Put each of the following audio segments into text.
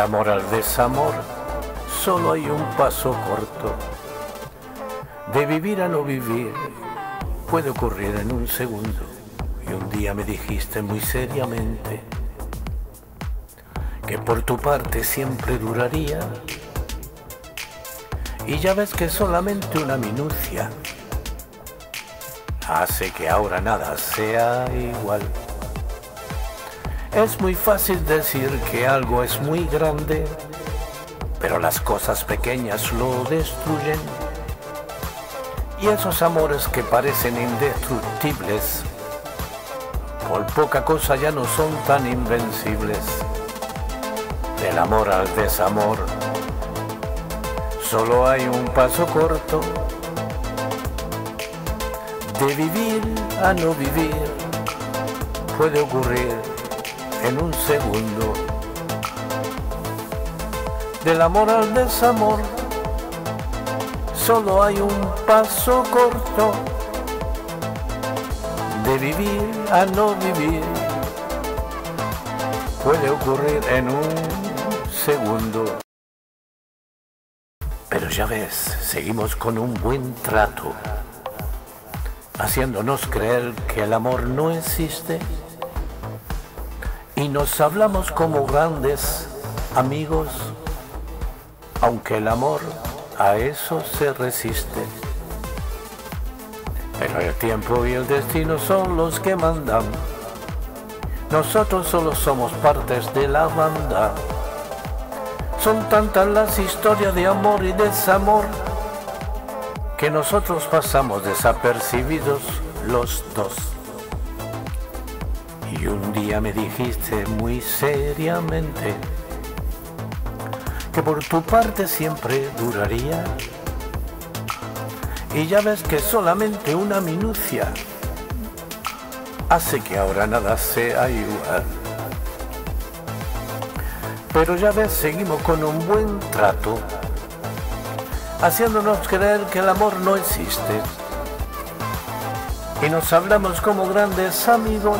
amor al desamor, solo hay un paso corto. De vivir a no vivir, puede ocurrir en un segundo. Y un día me dijiste muy seriamente que por tu parte siempre duraría. Y ya ves que solamente una minucia hace que ahora nada sea igual. Es muy fácil decir que algo es muy grande, pero las cosas pequeñas lo destruyen. Y esos amores que parecen indestructibles, por poca cosa ya no son tan invencibles. Del amor al desamor, solo hay un paso corto. De vivir a no vivir, puede ocurrir en un segundo. Del amor al desamor, solo hay un paso corto. De vivir a no vivir, puede ocurrir en un segundo. Pero ya ves, seguimos con un buen trato, haciéndonos creer que el amor no existe, y nos hablamos como grandes amigos, aunque el amor a eso se resiste. Pero el tiempo y el destino son los que mandan. Nosotros solo somos partes de la banda. Son tantas las historias de amor y desamor que nosotros pasamos desapercibidos los dos. Y un día me dijiste muy seriamente que por tu parte siempre duraría. Y ya ves que solamente una minucia hace que ahora nada sea igual. Pero ya ves, seguimos con un buen trato, haciéndonos creer que el amor no existe. Y nos hablamos como grandes amigos,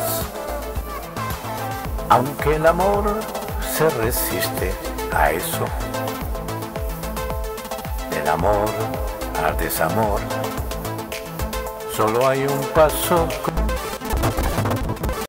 aunque el amor se resiste a eso. Del amor al desamor, solo hay un paso corto.